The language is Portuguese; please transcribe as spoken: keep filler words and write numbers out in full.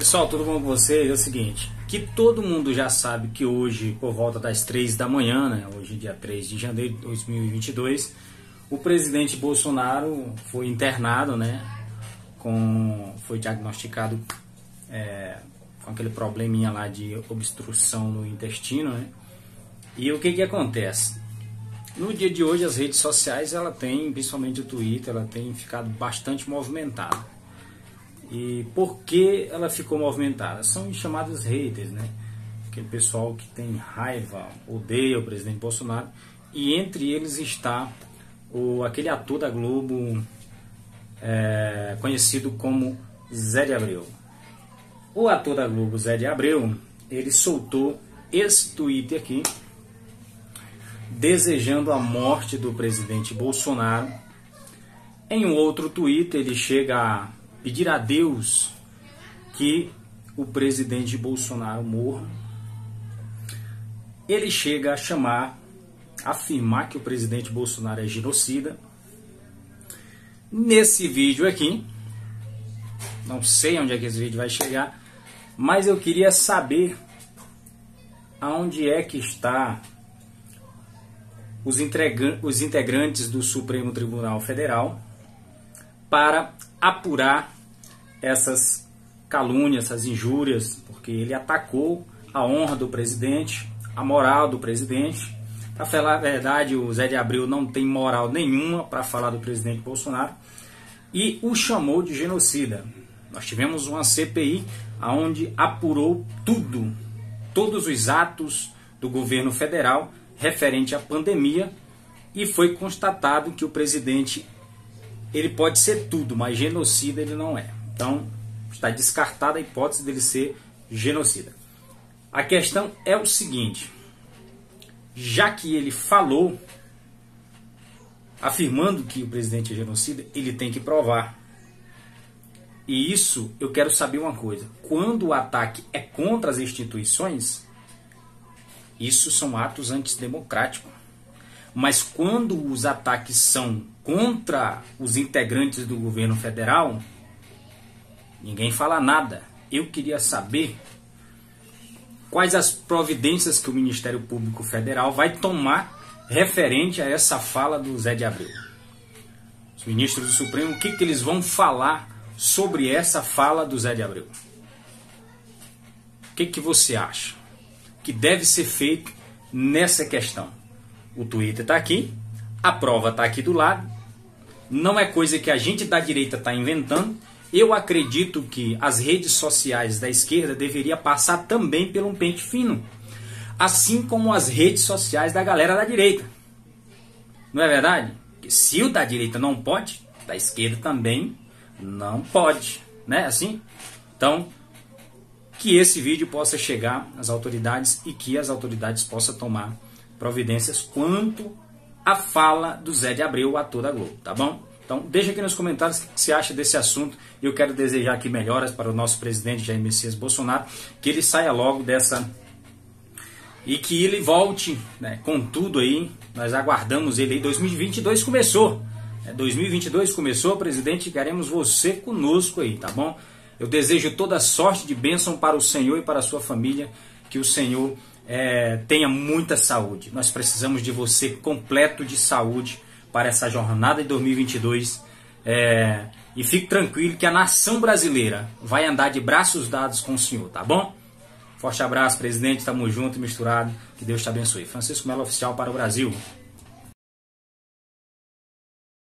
Pessoal, tudo bom com vocês? É o seguinte, que todo mundo já sabe que hoje, por volta das três da manhã, né, hoje dia três de janeiro de dois mil e vinte e dois, o presidente Bolsonaro foi internado, né, com, foi diagnosticado é, com aquele probleminha lá de obstrução no intestino, né, e o que que acontece? No dia de hoje as redes sociais, ela tem, principalmente o Twitter, ela tem ficado bastante movimentada. E por que ela ficou movimentada? São os chamados haters, né? Aquele pessoal que tem raiva, odeia o presidente Bolsonaro. E entre eles está o, aquele ator da Globo é, conhecido como Zé de Abreu. O ator da Globo, Zé de Abreu, ele soltou esse tweet aqui, desejando a morte do presidente Bolsonaro. Em um outro tweet ele chega a pedir a Deus que o presidente Bolsonaro morra. Ele chega a chamar, afirmar que o presidente Bolsonaro é genocida. Nesse vídeo aqui, não sei onde é que esse vídeo vai chegar, mas eu queria saber aonde é que está os integrantes do Supremo Tribunal Federal para apurar essas calúnias, essas injúrias, porque ele atacou a honra do presidente, a moral do presidente. Para falar a verdade, o Zé de Abreu não tem moral nenhuma para falar do presidente Bolsonaro e o chamou de genocida. Nós tivemos uma C P I onde apurou tudo, todos os atos do governo federal referente à pandemia, e foi constatado que o presidente, ele pode ser tudo, mas genocida ele não é. Então, está descartada a hipótese dele ser genocida. A questão é o seguinte, já que ele falou, afirmando que o presidente é genocida, ele tem que provar. E isso, eu quero saber uma coisa, quando o ataque é contra as instituições, isso são atos antidemocráticos. Mas quando os ataques são contra os integrantes do governo federal, ninguém fala nada. Eu queria saber quais as providências que o Ministério Público Federal vai tomar referente a essa fala do Zé de Abreu. Os ministros do Supremo, o que, que eles vão falar sobre essa fala do Zé de Abreu? O que, que você acha que deve ser feito nessa questão? O Twitter está aqui, a prova está aqui do lado, não é coisa que a gente da direita está inventando. Eu acredito que as redes sociais da esquerda deveriam passar também por um pente fino, assim como as redes sociais da galera da direita. Não é verdade? Porque se o da direita não pode, da esquerda também não pode, né? Assim? Então, que esse vídeo possa chegar às autoridades e que as autoridades possam tomar providências quanto à fala do Zé de Abreu, o ator da Globo, tá bom? Então deixa aqui nos comentários o que você acha desse assunto. Eu quero desejar aqui melhoras para o nosso presidente Jair Messias Bolsonaro, que ele saia logo dessa e que ele volte, né, com tudo aí. Nós aguardamos ele aí. dois mil e vinte e dois começou, né? dois mil e vinte e dois começou, presidente, queremos você conosco aí, tá bom? Eu desejo toda sorte de bênção para o Senhor e para a sua família, que o Senhor é, tenha muita saúde. Nós precisamos de você completo de saúde para essa jornada de dois mil e vinte e dois. É, e fique tranquilo que a nação brasileira vai andar de braços dados com o Senhor, tá bom? Forte abraço, presidente, tamo junto e misturado. Que Deus te abençoe. Francisco Melo Oficial para o Brasil.